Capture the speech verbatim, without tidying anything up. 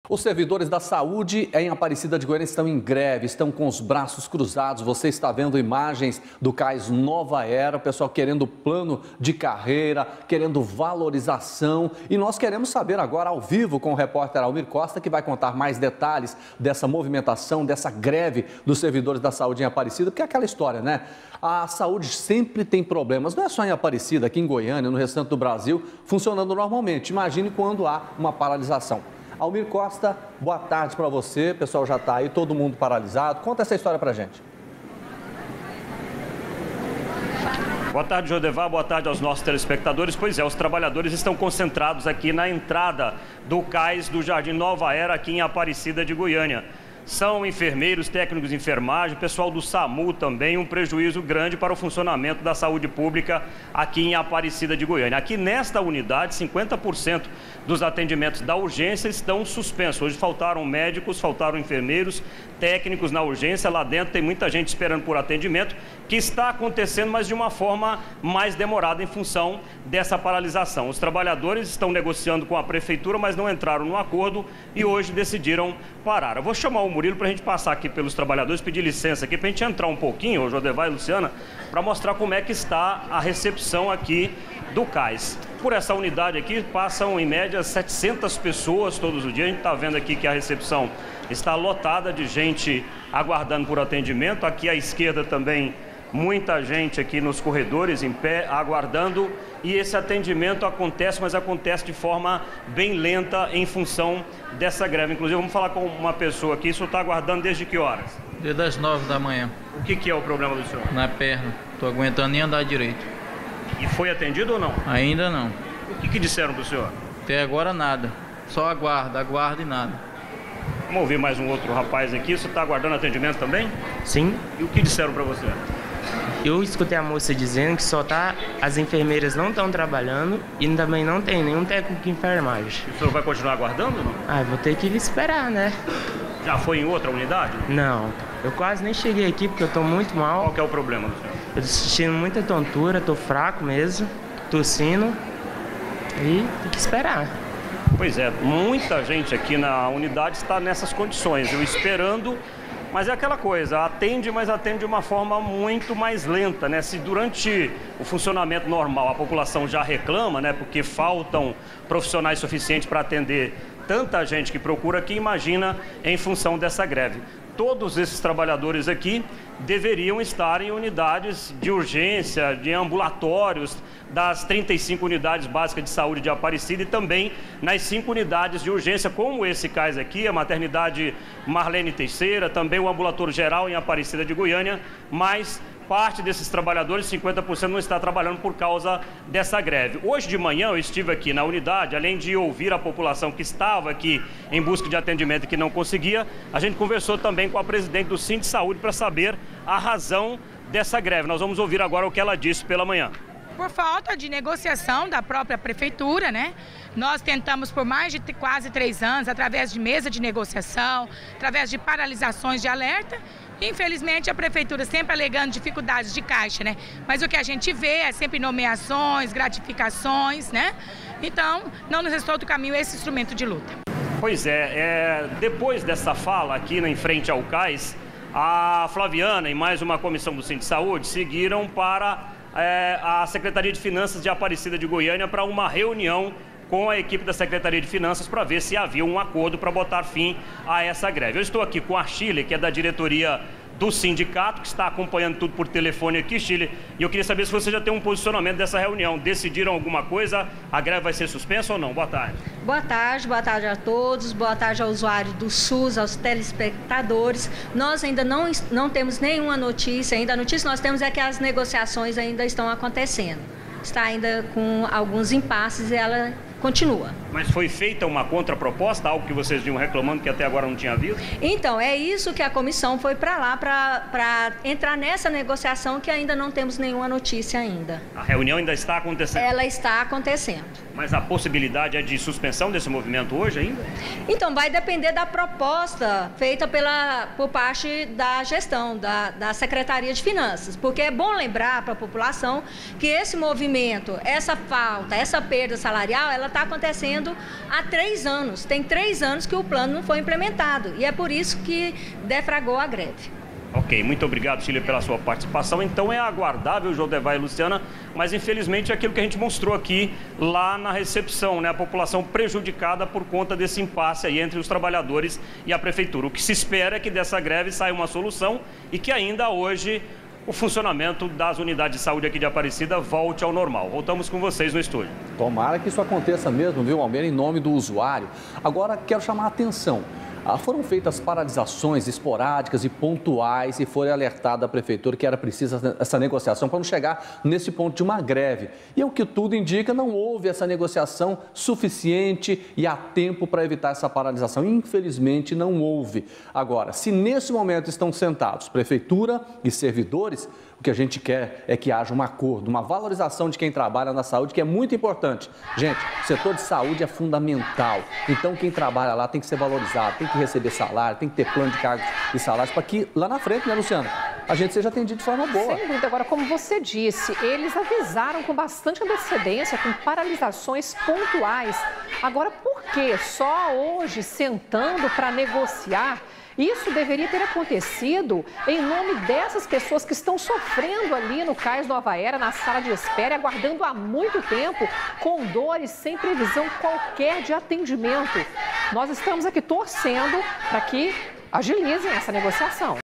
Os servidores da saúde em Aparecida de Goiânia estão em greve, estão com os braços cruzados. Você está vendo imagens do Cais Nova Era, o pessoal querendo plano de carreira, querendo valorização. E nós queremos saber agora, ao vivo, com o repórter Almir Costa, que vai contar mais detalhes dessa movimentação, dessa greve dos servidores da saúde em Aparecida, porque é aquela história, né? A saúde sempre tem problemas, não é só em Aparecida, aqui em Goiânia, no restante do Brasil, funcionando normalmente. Imagine quando há uma paralisação. Almir Costa, boa tarde para você. O pessoal já está aí, todo mundo paralisado. Conta essa história para a gente. Boa tarde, Jodevar. Boa tarde aos nossos telespectadores. Pois é, os trabalhadores estão concentrados aqui na entrada do cais do Jardim Nova Era, aqui em Aparecida de Goiânia. São enfermeiros, técnicos de enfermagem, pessoal do SAMU também, um prejuízo grande para o funcionamento da saúde pública aqui em Aparecida de Goiânia. Aqui nesta unidade, cinquenta por cento dos atendimentos da urgência estão suspensos. Hoje faltaram médicos, faltaram enfermeiros, técnicos na urgência. Lá dentro tem muita gente esperando por atendimento, que está acontecendo, mas de uma forma mais demorada em função dessa paralisação. Os trabalhadores estão negociando com a prefeitura, mas não entraram no acordo e hoje decidiram parar. Eu vou chamar o Murilo para a gente passar aqui pelos trabalhadores, pedir licença aqui para a gente entrar um pouquinho, o Jodevar e Luciana, para mostrar como é que está a recepção aqui do cais. Por essa unidade aqui passam em média setecentas pessoas todos os dias. A gente está vendo aqui que a recepção está lotada de gente aguardando por atendimento. Aqui à esquerda também muita gente aqui nos corredores em pé aguardando, e esse atendimento acontece, mas acontece de forma bem lenta em função dessa greve. Inclusive vamos falar com uma pessoa aqui. O senhor está aguardando desde que horas? Desde as nove da manhã. O que, que é o problema do senhor? Na perna, estou aguentando nem andar direito. E foi atendido ou não? Ainda não. O que, que disseram para o senhor? Até agora nada, só aguarda, aguarda e nada. Vamos ouvir mais um outro rapaz aqui. Você está aguardando atendimento também? Sim. E o que disseram para você? Eu escutei a moça dizendo que só tá, as enfermeiras não estão trabalhando e também não tem nenhum técnico de enfermagem. O senhor vai continuar aguardando ou não? Ah, vou ter que esperar, né? Já foi em outra unidade? Não, eu quase nem cheguei aqui porque eu tô muito mal. Qual que é o problema do senhor? Eu tô sentindo muita tontura, tô fraco mesmo, tossindo e tem que esperar. Pois é, muita gente aqui na unidade está nessas condições, eu esperando. Mas é aquela coisa, atende, mas atende de uma forma muito mais lenta, né? Se durante o funcionamento normal a população já reclama, né? Porque faltam profissionais suficientes para atender tanta gente que procura aqui, imagina em função dessa greve. Todos esses trabalhadores aqui deveriam estar em unidades de urgência, de ambulatórios, das trinta e cinco unidades básicas de saúde de Aparecida e também nas cinco unidades de urgência, como esse cais aqui, a maternidade Marlene Teixeira, também o ambulatório geral em Aparecida de Goiânia, mas parte desses trabalhadores, cinquenta por cento, não está trabalhando por causa dessa greve. Hoje de manhã eu estive aqui na unidade, além de ouvir a população que estava aqui em busca de atendimento e que não conseguia, a gente conversou também com a presidente do Sindisaúde para saber a razão dessa greve. Nós vamos ouvir agora o que ela disse pela manhã. Por falta de negociação da própria prefeitura, né? Nós tentamos por mais de quase três anos, através de mesa de negociação, através de paralisações de alerta. Infelizmente, a prefeitura sempre alegando dificuldades de caixa, né? Mas o que a gente vê é sempre nomeações, gratificações, né? Então, não nos restou outro caminho esse instrumento de luta. Pois é, é depois dessa fala aqui em frente ao cais, a Flaviana e mais uma comissão do Sindisaúde seguiram para é, a Secretaria de Finanças de Aparecida de Goiânia para uma reunião com a equipe da Secretaria de Finanças para ver se havia um acordo para botar fim a essa greve. Eu estou aqui com a Chile, que é da diretoria do sindicato, que está acompanhando tudo por telefone aqui, Chile, e eu queria saber se você já tem um posicionamento dessa reunião. Decidiram alguma coisa? A greve vai ser suspensa ou não? Boa tarde. Boa tarde, boa tarde a todos, boa tarde ao usuário do SUS, aos telespectadores. Nós ainda não, não temos nenhuma notícia, ainda a notícia que nós temos é que as negociações ainda estão acontecendo. Está ainda com alguns impasses e ela continua. Mas foi feita uma contraproposta, algo que vocês vinham reclamando que até agora não tinha havido? Então, é isso que a comissão foi para lá, para entrar nessa negociação que ainda não temos nenhuma notícia ainda. A reunião ainda está acontecendo? Ela está acontecendo. Mas a possibilidade é de suspensão desse movimento hoje ainda? Então, vai depender da proposta feita pela, por parte da gestão, da, da Secretaria de Finanças. Porque é bom lembrar para a população que esse movimento, essa falta, essa perda salarial, ela está acontecendo acontecendo há três anos. Tem três anos que o plano não foi implementado e é por isso que defragou a greve. Ok, muito obrigado, Cília, pela sua participação. Então é aguardável, Jodevar e Luciana, mas infelizmente é aquilo que a gente mostrou aqui lá na recepção, né? A população prejudicada por conta desse impasse aí entre os trabalhadores e a prefeitura. O que se espera é que dessa greve saia uma solução e que ainda hoje o funcionamento das unidades de saúde aqui de Aparecida volte ao normal. Voltamos com vocês no estúdio. Tomara que isso aconteça mesmo, viu, Almeida, em nome do usuário. Agora, quero chamar a atenção. Ah, foram feitas paralisações esporádicas e pontuais e foi alertada a prefeitura que era precisa essa negociação para não chegar nesse ponto de uma greve. E o que tudo indica, não houve essa negociação suficiente e a tempo para evitar essa paralisação. Infelizmente, não houve. Agora, se nesse momento estão sentados prefeitura e servidores, o que a gente quer é que haja um acordo, uma valorização de quem trabalha na saúde, que é muito importante. Gente, o setor de saúde é fundamental. Então, quem trabalha lá tem que ser valorizado, tem que receber salário, tem que ter plano de cargos e salários para que lá na frente, né, Luciana, a gente seja atendido de forma boa. Sem dúvida. Agora, como você disse, eles avisaram com bastante antecedência, com paralisações pontuais. Agora, por que só hoje sentando para negociar? Isso deveria ter acontecido em nome dessas pessoas que estão sofrendo ali no Cais Nova Era, na sala de espera, aguardando há muito tempo, com dores, sem previsão qualquer de atendimento. Nós estamos aqui torcendo para que agilizem essa negociação.